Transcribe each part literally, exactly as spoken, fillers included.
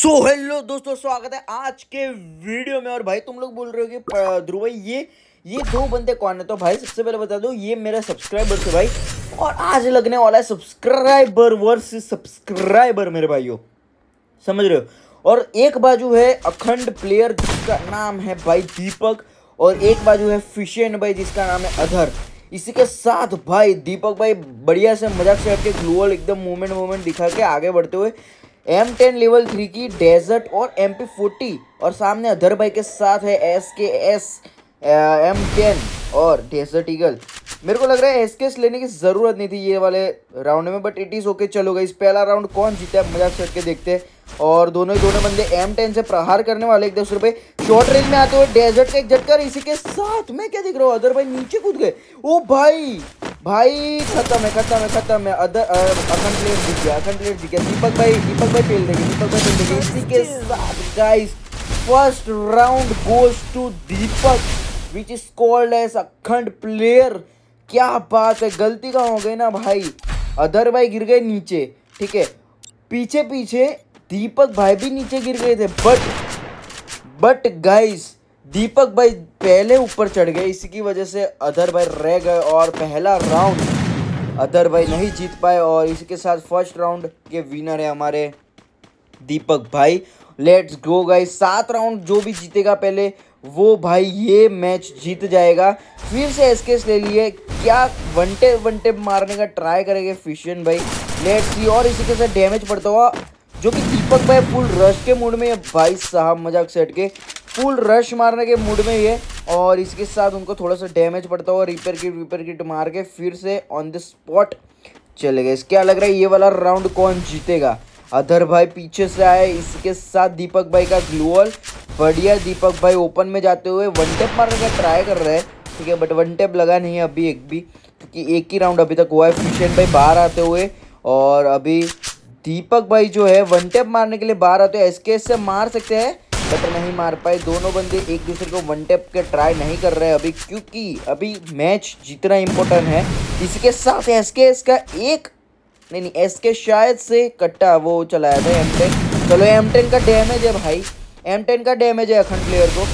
सो so, hello दोस्तों, स्वागत है आज के वीडियो में। और भाई तुम लोग बोल रहे हो कि ध्रुव भाई ये ये दो बंदे कौन है, तो भाई सबसे पहले बता दो ये मेरा सब्सक्राइबर है भाई। और आज लगने वाला है सब्सक्राइबर वर्सेस सब्सक्राइबर मेरे भाइयों, समझ रहे हो। और एक बाजू है अखंड प्लेयर जिसका नाम है भाई दीपक, और एक बाजू है फिशन भाई जिसका नाम है अधर। इसी के साथ भाई दीपक भाई बढ़िया से मजाक से हटके ग्लोअल एकदम मूवमेंट मूवमेंट दिखा के आगे बढ़ते हुए एम टेन लेवल थ्री की डेजर्ट और एम पी फोर्टी, और सामने अधर भाई के साथ है S K S M ten और डेजर्ट ईगल। मेरे को लग रहा है एस के एस लेने की ज़रूरत नहीं थी ये वाले राउंड में, बट इट इज़ ओके। चलो गाइस, पहला राउंड कौन जीता है मजाक से हटके देखते हैं। और दोनों ही दोनों बंदे एम टेन से प्रहार करने वाले एक दूसरे पे शॉर्ट रेंज में आते हुए डेजर्ट का एक झटका। इसी के साथ मैं क्या देख रहा हूँ, अदर भाई नीचे कूद गए। ओ भाई भाई खत्म है खत्म है खत्म है। अदर अखंड प्लेयर जीत गया, अखंड प्लेयर जीत गया। दीपक भाई दीपक भाई पेल देंगे, दीपक भाई पेल देंगे। इसी के साथ guys first round goes to Deepak which is called as Akhand player. क्या बात है, गलती का हो गई ना भाई। अदर भाई गिर गए नीचे, ठीक है, पीछे पीछे दीपक भाई भी नीचे गिर गए थे, बट बट गाइस दीपक भाई पहले ऊपर चढ़ गए। इसी की वजह से अदर भाई रह गए और पहला राउंड अदर भाई नहीं जीत पाए। और इसी के साथ फर्स्ट राउंड के विनर है हमारे दीपक भाई। लेट्स गो गाइस, सात राउंड जो भी जीतेगा पहले वो भाई ये मैच जीत जाएगा। फिर से एसकेस ले लिए, क्या वन टेप वन टेप मारने का ट्राई करेंगे फिशन भाई। Let's see. और इसी के साथ डैमेज पड़ता हुआ जो कि दीपक भाई फुल रश के मूड में है भाई साहब, मजाक से हटके फुल रश मारने के मूड में ही है। और इसके साथ उनको थोड़ा सा डैमेज पड़ता हुआ रिपेयर किट रिपेयर किट मार के फिर से ऑन द स्पॉट चले गए। क्या लग रहा है ये वाला राउंड कौन जीतेगा। अधर भाई पीछे से आए, इसके साथ दीपक भाई का ग्लोअल बढ़िया। दीपक भाई ओपन में जाते हुए वन टेप मारने का ट्राई कर रहे हैं, ठीक है, बट वन टेप लगा नहीं है अभी एक भी, क्योंकि एक ही राउंड अभी तक हुआ है। फिशन भाई बाहर आते हुए, और अभी दीपक भाई जो है वन टेप मारने के लिए बाहर आते हैं। एसकेएस से मार सकते हैं बट नहीं मार पाए। दोनों बंदे एक दूसरे को वन टेप के ट्राई नहीं कर रहे हैं अभी, क्योंकि अभी मैच जीतना इंपॉर्टेंट है। इसके साथ एसकेएस का एक नहीं नहीं एसके शायद से कट्टा वो चलाया था एम टेन। चलो एम टेन का डैमेज है भाई, एम टेन का डैमेज है अखंड प्लेयर को।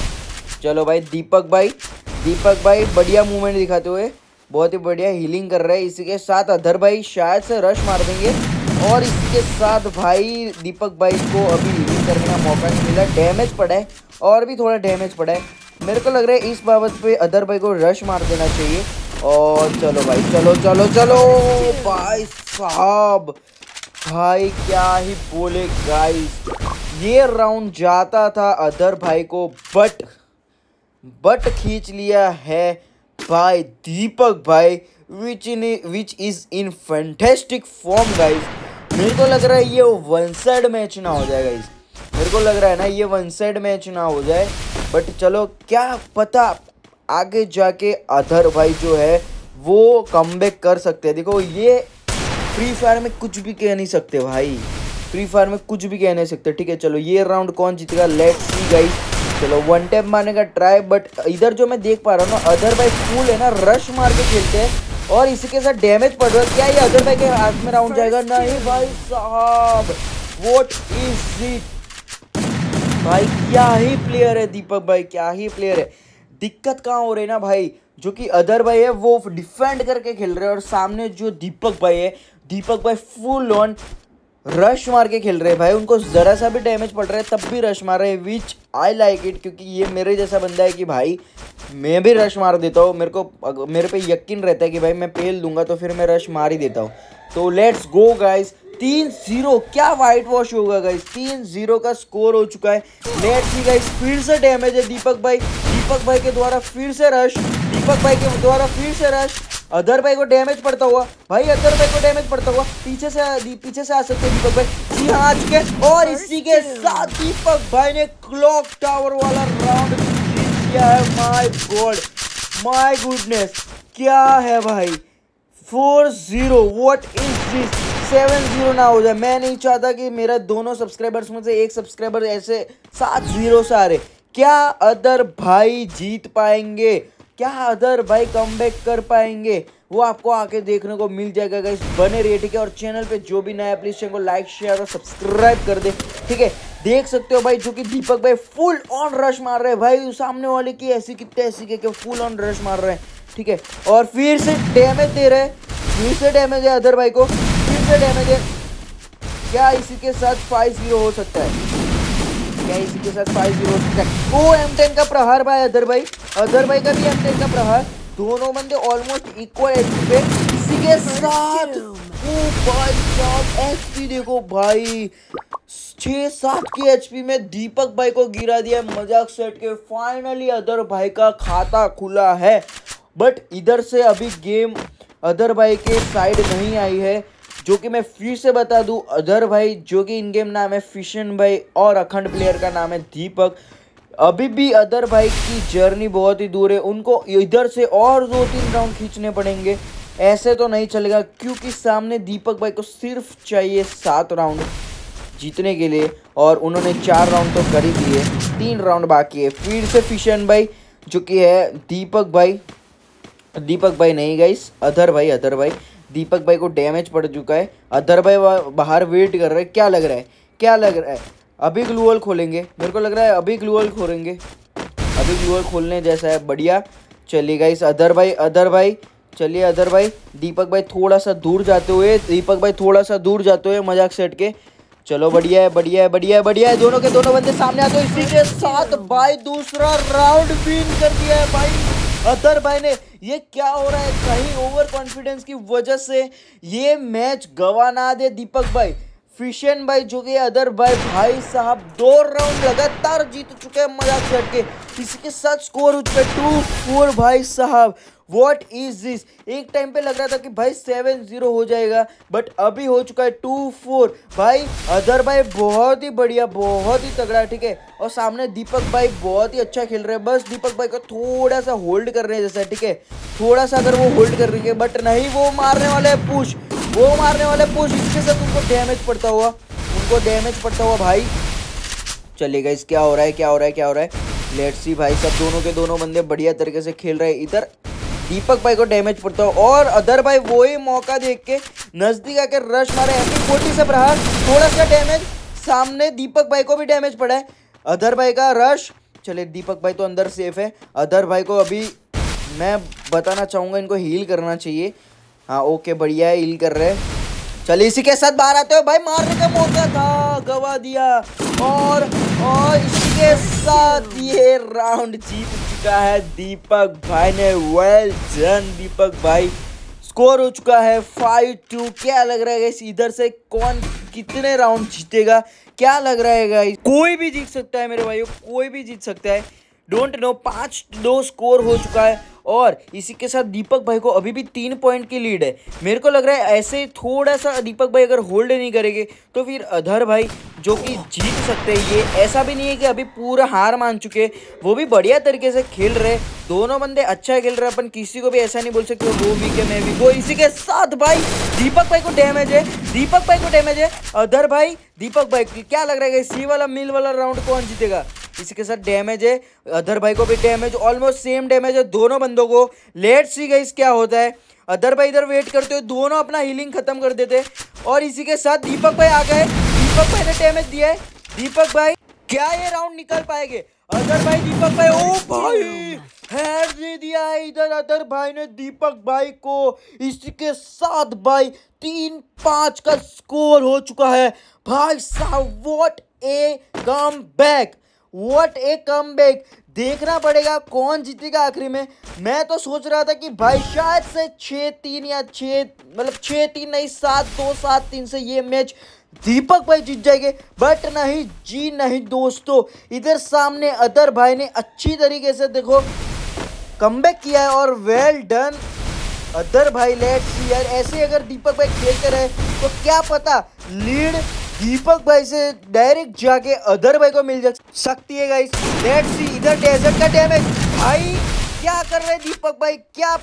चलो भाई दीपक भाई दीपक भाई बढ़िया मूवमेंट दिखाते हुए बहुत ही बढ़िया हीलिंग कर रहे हैं। इसी के साथ अधर भाई शायद से रश मार देंगे, और इसी के साथ भाई दीपक भाई को अभी हीलिंग करने का मौका नहीं मिला। डैमेज पड़ा है और भी थोड़ा डैमेज पड़ा है। मेरे को लग रहा है इस बाबत पे अधर भाई को रश मार देना चाहिए। और चलो भाई चलो चलो चलो भाई साहब, भाई क्या ही बोले गाइस, ये राउंड जाता था अधर भाई को, बट बट खींच लिया है भाई दीपक भाई which in which is in fantastic form guys. मेरे को लग रहा है ये वन साइड मैच ना हो जाए गाइस, मेरे को लग रहा है ना ये वन साइड मैच ना हो जाए, बट चलो क्या पता आगे जाके अधर भाई जो है वो कमबैक कर सकते हैं। देखो ये फ्री फायर में कुछ भी कह नहीं सकते भाई, फ्री फायर में कुछ भी कह नहीं सकते, ठीक है। चलो ये राउंड कौन जीतेगा, लेट्स सी गाइस। चलो वन टैप मारने का ट्राई, बट इधर जो मैं देख पा रहा हूँ ना अधर भाई फुल है ना रश मार के खेलते हैं, और इसी के साथ डैमेज पड़ रहा है। क्या ये अधर भाई के हाथ में राउंड जाएगा, नहीं भाई साहब, व्हाट इज इट भाई, क्या ही प्लेयर है दीपक भाई, क्या ही प्लेयर है। दिक्कत कहाँ हो रही है ना भाई, जो कि अदर भाई है वो डिफेंड करके खेल रहे हैं, और सामने जो दीपक भाई है दीपक भाई फुल ऑन रश मार के खेल रहे हैं भाई। उनको ज़रा सा भी डैमेज पड़ रहा है तब भी रश मार रहे हैं, विच आई लाइक इट, क्योंकि ये मेरे जैसा बंदा है कि भाई मैं भी रश मार देता हूँ। मेरे को मेरे पे यकीन रहता है कि भाई मैं पेल दूंगा तो फिर मैं रश मार ही देता हूँ। तो लेट्स गो गाइस, तीन जीरो, क्या वाइट वॉश होगा गाइस, तीन जीरो का स्कोर हो चुका है। लेट्स सी गाइस, फिर से डैमेज है दीपक भाई दीपक भाई के द्वारा फिर से रश दीपक भाई के द्वारा फिर से रश अदर भाई को डैमेज पड़ता हुआ भाई अदर भाई को डैमेज पड़ता हुआ पीछे से पीछे से आ सकते हैं दीपक भाई, जी हाँ आ चुके हैं। और इसी के साथ दीपक भाई ने क्लॉक टावर वाला राउंड जीत लिया है। माय गॉड, माय गुडनेस, क्या है भाई, फोर जीरो, व्हाट इज दिस, सेवन जीरो ना हो जाए। मैं नहीं चाहता कि मेरा दोनों सब्सक्राइबर्स में से एक सब्सक्राइबर ऐसे सात जीरो से आ रहे। क्या अदर भाई जीत पाएंगे, क्या अदर भाई कमबैक कर पाएंगे, वो आपको आके देखने को मिल जाएगा गाइस। बने रहिए ठीक है, और चैनल पे जो भी नया प्लीज चैनल को लाइक शेयर और सब्सक्राइब कर दे ठीक है। देख सकते हो भाई जो कि दीपक भाई फुल ऑन रश मार रहे हैं भाई, सामने वाले की ऐसी कितने ऐसी के फुल ऑन रश मार रहे हैं ठीक है। और फिर से डैमेज दे रहे हैं, फिर से डैमेज है अदर भाई को, फिर से डैमेज है। क्या इसी के साथ फाइव जीरो हो सकता है, क्या इसी के साथ फाइव जीरो हो सकता है। ओ एम टेन का प्रहार भाई अदर भाई, अदर भाई का भी एम टेन का प्रहार, दोनों बंदे ऑलमोस्ट इक्वल एचपी पे। इसी के साथ ओ भाई साहब एचपी देखो भाई, छह सात के एचपी में दीपक भाई को गिरा दिया मजाक सेट के। फाइनली अदर भाई का खाता खुला है, बट इधर से अभी गेम अदर भाई के साइड नहीं आई है, जो कि मैं फिर से बता दूं अदर भाई जो कि इन गेम नाम है फिशन भाई और अखंड प्लेयर का नाम है दीपक। अभी भी अदर भाई की जर्नी बहुत ही दूर है, उनको इधर से और दो तीन राउंड खींचने पड़ेंगे, ऐसे तो नहीं चलेगा क्योंकि सामने दीपक भाई को सिर्फ चाहिए सात राउंड जीतने के लिए, और उन्होंने चार राउंड तो कर ही दिए, तीन राउंड बाकी है। फिर से फिशन भाई जो कि है दीपक भाई, दीपक भाई नहीं गाइस अदर भाई, अदर भाई दीपक भाई को डैमेज पड़ चुका है। अदर भाई बाहर वेट कर रहे हैं, क्या लग रहा है क्या लग रहा है अभी ग्लूअल खोलेंगे, मेरे को लग रहा है अभी ग्लूअल खोलेंगे, अभी ग्लूअल खोलने जैसा है। बढ़िया चलिए गाइस अदर भाई, अदर भाई चलिए अदर भाई, दीपक भाई थोड़ा सा दूर जाते हुए, दीपक भाई थोड़ा सा दूर जाते हुए मजाक सेट के। चलो बढ़िया है बढ़िया है बढ़िया है बढ़िया है, दोनों के दोनों बंदे सामने आते हैं। इसी के साथ भाई दूसरा राउंड विन कर दिया है भाई अदर भाई ने। ये क्या हो रहा है, कहीं ओवर कॉन्फिडेंस की वजह से ये मैच गवा ना दे दीपक भाई। फिशन भाई जो कि अदर भाई भाई साहब दो राउंड लगातार जीत चुके हैं मजाक सेट के। इसी के साथ स्कोर हो चुका है टू फोर भाई साहब। व्हाट इज दिस, एक टाइम पे लग रहा था कि भाई सेवन जीरो हो जाएगा, बट अभी हो चुका है टू फोर भाई। अदर भाई बहुत ही बढ़िया, बहुत ही तगड़ा ठीक है, और सामने दीपक भाई बहुत ही अच्छा खेल रहे हैं। बस दीपक भाई को थोड़ा सा होल्ड कर रहे हैं जैसा ठीक है, थोड़ा सा अगर वो होल्ड कर रही है, बट नहीं वो मारने वाले है पुश, वो मारने वाले पुश। इसके साथ उनको डैमेज पड़ता हुआ, उनको डैमेज पड़ता हुआ भाई। चलिए गाइस क्या हो रहा है क्या हो रहा है क्या हो रहा है, लेट्स सी भाई। सब दोनों के दोनों बंदे बढ़िया तरीके से खेल रहे हैं। इधर दीपक भाई को डैमेज पड़ता हो, और अदर भाई वही मौका देख के नजदीक आकर रश मारे। एम पी फोर्टी से प्रहार, थोड़ा सा डैमेज, सामने दीपक भाई को भी डैमेज पड़ा है। अदर भाई का रश, चलिए दीपक भाई तो अंदर सेफ है। अदर भाई को अभी मैं बताना चाहूँगा इनको हील करना चाहिए। हाँ ओके बढ़िया है, हील कर रहे हैं। चलिए इसी के साथ बाहर आते हो भाई, मारने का मौका था गवा दिया, और और इसी के साथ ये राउंड जीत चुका है दीपक भाई ने। वेल डन दीपक भाई, स्कोर हो चुका है फाइव टू। क्या लग रहा है गाइस इधर से कौन कितने राउंड जीतेगा, क्या लग रहा है गाइस? कोई भी जीत सकता है मेरे भाइयों, कोई भी जीत सकता है, डोंट नो। पाँच दो स्कोर हो चुका है, और इसी के साथ दीपक भाई को अभी भी तीन पॉइंट की लीड है। मेरे को लग रहा है ऐसे थोड़ा सा दीपक भाई अगर होल्ड नहीं करेंगे तो फिर अदर भाई जो कि जीत सकते हैं। ये ऐसा भी नहीं है कि अभी पूरा हार मान चुके, वो भी बढ़िया तरीके से खेल रहे, दोनों बंदे अच्छा खेल रहे हैं। अपन किसी को भी ऐसा नहीं बोल सकते वो वीक है मैं वीक हूँ। इसी के साथ भाई दीपक भाई को डैमेज है, दीपक भाई को डैमेज है। अदर भाई दीपक भाई क्या लग रहा है सी वाला मिल वाला राउंड कौन जीतेगा? इसी के साथ डैमेज है, अदर भाई को भी डैमेज, ऑलमोस्ट सेम डैमेज है दोनों बंदों को। लेट्स सी गाइस क्या होता है। अदर भाई इधर वेट करते हुए दोनों अपना हीलिंग खत्म कर देते, और इसी के साथ दीपक भाई आ गए। दीपक भाई ने डैमेज दिया है। दीपक भाई क्या ये राउंड निकल पाएंगे? अदर भाई दीपक भाई, ओ भाई हेड दे दिया है इधर अदर भाई ने दीपक भाई को। इसी के साथ भाई तीन पाँच का स्कोर हो चुका है भाई साहब। What a come back, what a comeback. देखना पड़ेगा कौन जीतेगा आखिरी में। मैं तो सोच रहा था कि भाई शायद से छः तीन या छः मतलब छः तीन नहीं सात दो सात तीन से ये मैच दीपक भाई जीत जाएंगे, बट नहीं जी नहीं दोस्तों। इधर सामने अदर भाई ने अच्छी तरीके से देखो कमबैक किया है, और वेल डन अदर भाई। लेट्स सी यार, ऐसे अगर दीपक भाई खेलते रहे तो क्या पता लीड दीपक भाई से डायरेक्ट जाके अदर भाई को मिल जा सकती है गाइस। लेट्स सी इधर डेजर्ट का डैमेज, भाई क्या कर रहे हैं दीपक भाई, क्या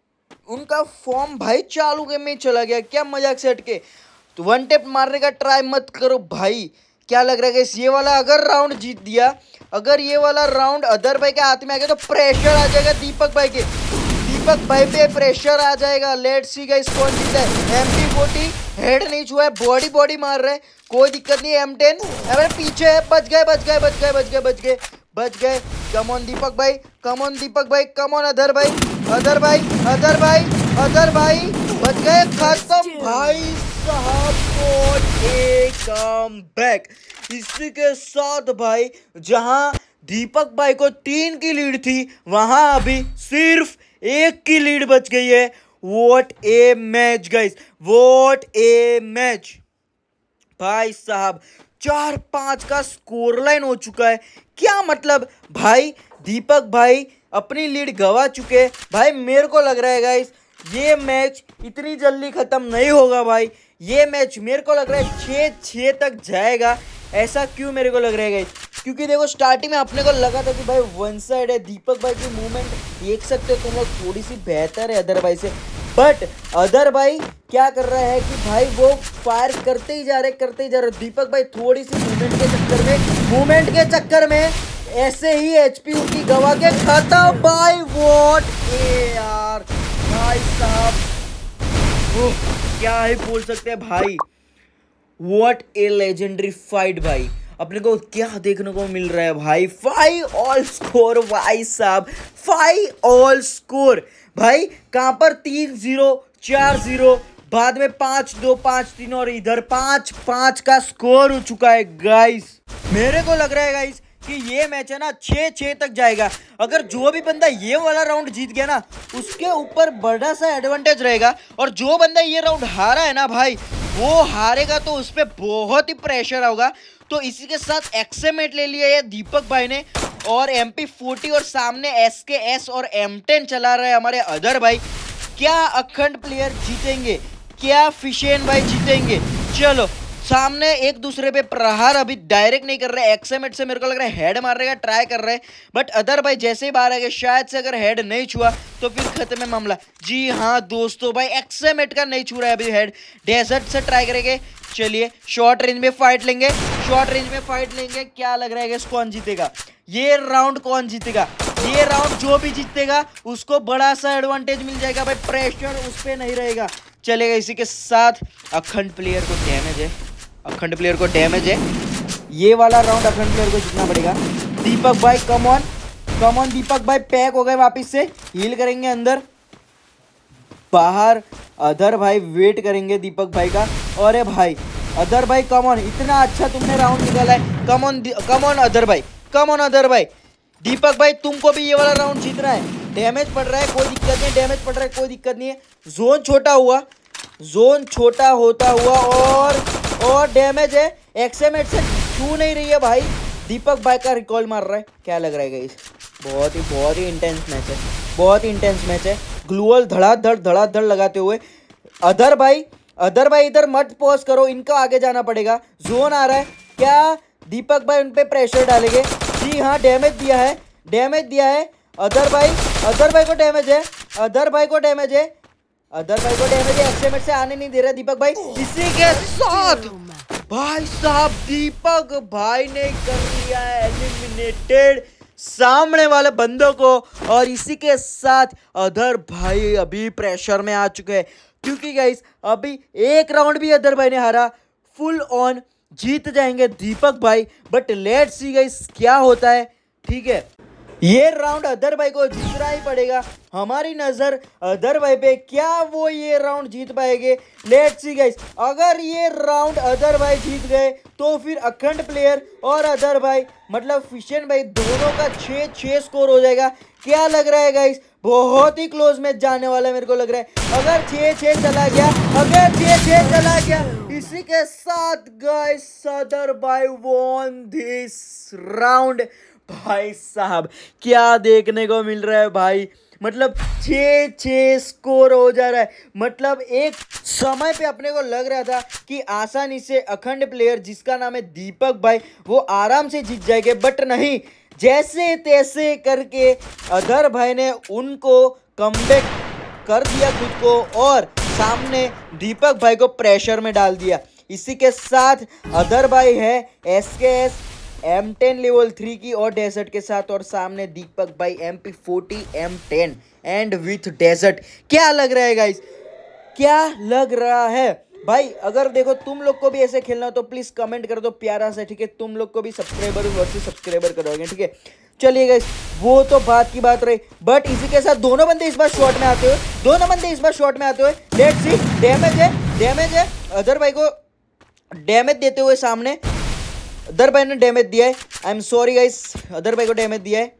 उनका फॉर्म भाई चालू गेम में चला गया, क्या मजाक से हटके। तो वन टेप मारने का ट्राई मत करो भाई, क्या लग रहा है गाइस, ये वाला अगर राउंड जीत दिया, अगर ये वाला राउंड अदर भाई के हाथ में आ गया तो प्रेशर आ जाएगा दीपक भाई के, दीपक भाई पे प्रेशर आ जाएगा। लेट्स सी गाइस कौन जीता है। एम पी फोर्टी हेड नहीं छुआ है, बॉडी बॉडी मार रहा है, कोई दिक्कत नहीं। एम टेन अरे पीछे है, बच गए बच गए बच गए बच गए बच गए बच गए। कम ऑन दीपक भाई, कम ऑन दीपक भाई, कम ऑन अदर भाई, अदर भाई अदर भाई अदर भाई, बच गए, खत्म भाई साहब। Come back. इसी के साथ भाई जहां दीपक भाई को तीन की लीड थी, वहां अभी सिर्फ एक की लीड बच गई है। What a match guys, what a match भाई साहब। चार पांच का स्कोर लाइन हो चुका है। क्या मतलब भाई, दीपक भाई अपनी लीड गवा चुके भाई। मेरे को लग रहा है गाइस ये मैच इतनी जल्दी खत्म नहीं होगा भाई। ये मैच मेरे को लग रहा है छः छः तक जाएगा। ऐसा क्यों मेरे को लग रहा है गाइस, क्योंकि देखो स्टार्टिंग में अपने को लगा था कि भाई वन साइड है। दीपक भाई की मूवमेंट देख सकते हो तुम लोग, थोड़ी सी बेहतर है अदर भाई से। बट अदर भाई क्या कर रहा है कि भाई वो फायर करते ही जा रहे करते ही जा रहे। दीपक भाई थोड़ी सी मूवमेंट के चक्कर में मूवमेंट के चक्कर में ऐसे ही एचपी उनकी गवा के खत्म भाई। वॉट ए यार भाई साहब, क्या ही बोल सकते हैं भाई। व्हाट ए लेजेंडरी फाइट भाई। अपने को क्या देखने को मिल रहा है भाई, फाइव ऑल स्कोर भाई साहब, फाइव ऑल स्कोर भाई। कहां पर तीन जीरो चार जीरो, बाद में पांच दो पांच तीन और इधर पांच पांच का स्कोर हो चुका है गाइस। मेरे को लग रहा है गाइस कि ये मैच है ना छः छः तक जाएगा। अगर जो भी बंदा ये वाला राउंड जीत गया ना, उसके ऊपर बड़ा सा एडवांटेज रहेगा। और जो बंदा ये राउंड हारा है ना भाई, वो हारेगा तो उस पर बहुत ही प्रेशर होगा। तो इसी के साथ एक्सएमेट ले लिया है दीपक भाई ने, और एम पी फोर्टी और सामने एस के एस और एम टेन चला रहे हैं हमारे अदर भाई। क्या अखंड प्लेयर जीतेंगे, क्या फिशेन भाई जीतेंगे? चलो सामने एक दूसरे पे प्रहार अभी डायरेक्ट नहीं कर रहे। एक्सएमेट से मेरे को लग रहा है हेड मारने का ट्राई कर रहे हैं, बट अदर भाई जैसे ही बाहर आ गए, शायद से अगर हेड नहीं छुआ तो फिर खत्म है मामला। जी हाँ दोस्तों, भाई एक्सएमेट का नहीं छू रहा है अभी हेड, डेजर्ट से ट्राई करेंगे। चलिए शॉर्ट रेंज में फाइट लेंगे, शॉर्ट रेंज में फाइट लेंगे। क्या लग रहा है कि कौन जीतेगा ये राउंड, कौन जीतेगा ये राउंड? जो भी जीतेगा उसको बड़ा सा एडवांटेज मिल जाएगा भाई, प्रेशर उस पर नहीं रहेगा। चलेगा। इसी के साथ अखंड प्लेयर को डैमेज है, अखंड प्लेयर को डैमेज है। ये वाला राउंड अखंड प्लेयर को जीतना पड़ेगा। दीपक भाई come on, come on Deepak भाई, पैक हो गए वापस से, हील करेंगे अंदर बाहर। अदर भाई वेट करेंगे दीपक भाई का। अरे भाई अदर भाई कम ऑन, इतना अच्छा तुमने राउंड निकाला है। Come on come on other भाई, कम ऑन अदर भाई। दीपक भाई तुमको भी ये वाला राउंड जीतना है। डैमेज पड़ रहा है, कोई दिक्कत नहीं, डैमेज पड़ रहा है, कोई दिक्कत नहीं है। जोन छोटा हुआ, जोन छोटा होता हुआ और और डैमेज है। एक्सएमेट से छू नहीं रही है भाई। दीपक भाई का रिकॉल मार रहा है। क्या लग रहा है गाइस, बहुत ही बहुत ही इंटेंस मैच है, बहुत ही इंटेंस मैच है। ग्लूअल धड़ाधड़ धड़ाधड़ लगाते हुए अदर भाई, अदर भाई इधर मत पॉज करो, इनका आगे जाना पड़ेगा। जोन आ रहा है, क्या दीपक भाई उन पे प्रेशर डालेंगे? जी हाँ, डैमेज दिया है, डैमेज दिया है। अदर भाई, अदर भाई को डैमेज है, अदर भाई को डैमेज है, अदर भाई को डैमेज है। एक्सएमेट से आने नहीं दे रहा दीपक भाई। इसी के साथ भाई साहब दीपक भाई ने कर लिया है एलिमिनेटेड सामने वाले बंदों को। और इसी के साथ अदर भाई अभी प्रेशर में आ चुके हैं, क्योंकि गाइस अभी एक राउंड भी अदर भाई ने हारा। फुल ऑन जीत जाएंगे दीपक भाई, बट लेट्स सी गाइस क्या होता है। ठीक है, ये राउंड अदर भाई को जीतना ही पड़ेगा। हमारी नजर अदर भाई पे, क्या वो ये राउंड जीत पाएंगे? Let's see guys. अगर ये राउंड अदर भाई जीत गए तो फिर अखंड प्लेयर और अदर भाई मतलब फिशन भाई दोनों का छः छः स्कोर हो जाएगा। क्या लग रहा है गाइस, बहुत ही क्लोज मैच जाने वाला है मेरे को लग रहा है। अगर छः छः चला गया, अगर छः छः चला गया, इसी के साथ गाइस अदर भाई वॉन दिस राउंड। भाई साहब क्या देखने को मिल रहा है भाई, मतलब छः छः स्कोर हो जा रहा है। मतलब एक समय पे अपने को लग रहा था कि आसानी से अखंड प्लेयर जिसका नाम है दीपक भाई वो आराम से जीत जाएंगे, बट नहीं, जैसे तैसे करके अदर भाई ने उनको कमबैक कर दिया खुद को और सामने दीपक भाई को प्रेशर में डाल दिया। इसी के साथ अदर भाई है S K S M ten level three की और डेजर्ट के साथ, और सामने दीपक भाई M P forty M ten and with desert. क्या लग रहा है गाइस, क्या लग रहा है भाई? अगर देखो तुम लोग को भी ऐसे खेलना हो तो प्लीज कमेंट कर दो प्यारा सा, ठीक है? तुम लोग को भी सब्सक्राइबर वर्सेस सब्सक्राइबर करोगे, ठीक है? चलिए गाइस, वो तो बात की बात रही, बट इसी के साथ दोनों बंदे इस बार शॉट में आते हुए दोनों बंदे इस बार शॉट में आते हुए लेट्स सी, डैमेज है डैमेज है अदर भाई को डैमेज देते हुए सामने अदर भाई ने डैमेज दिया है। I am sorry guys, other भाई को डैमेज दिया है।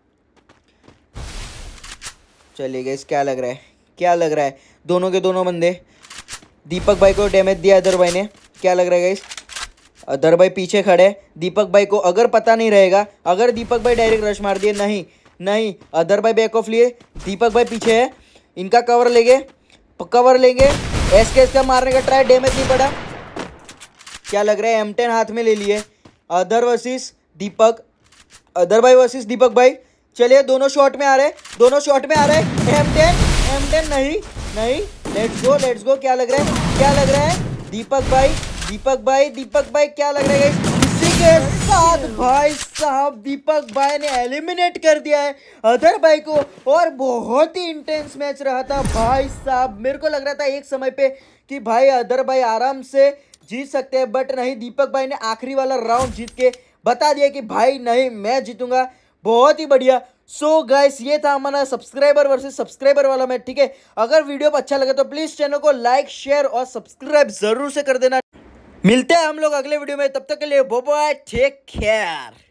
चलिए गाइस, क्या लग रहा है क्या लग रहा है दोनों के दोनों बंदे, दीपक भाई को डैमेज दिया अदर भाई ने। क्या लग रहा है गाइस, अदर भाई पीछे खड़े, दीपक भाई को अगर पता नहीं रहेगा, अगर दीपक भाई डायरेक्ट रश मार दिए, नहीं नहीं अदर भाई बैक ऑफ लिए, दीपक भाई पीछे है, इनका कवर लेंगे कवर लेंगे एस के एस का मारने का ट्राई, डैमेज नहीं पड़ा। क्या लग रहा है, एम टेन हाथ में ले लिए, अदर वर्सेस दीपक, अदर भाई वर्सेस दीपक भाई। चलिए दोनों शॉट में आ रहे दोनों शॉट में आ रहे एम टेन एम टेन नहीं नहीं लेट्स गो लेट्स गो। क्या लग रहा है क्या लग रहा है दीपक भाई दीपक भाई दीपक भाई क्या लग रहा है इसी के साथ भाई साहब दीपक भाई ने एलिमिनेट कर दिया है अदर भाई को, और बहुत ही इंटेंस मैच रहा था भाई साहब। मेरे को लग रहा था एक समय पे कि भाई अदर भाई आराम से जीत सकते हैं, बट नहीं, दीपक भाई ने आखिरी वाला राउंड जीत के बता दिया कि भाई नहीं, मैं जीतूंगा। बहुत ही बढ़िया। सो so गाइस, ये था हमारा सब्सक्राइबर वर्सेस सब्सक्राइबर वाला मैच, ठीक है? अगर वीडियो अच्छा लगे तो प्लीज चैनल को लाइक शेयर और सब्सक्राइब जरूर से कर देना। मिलते हैं हम लोग अगले वीडियो में, तब तक के लिए बाय बाय, टेक केयर।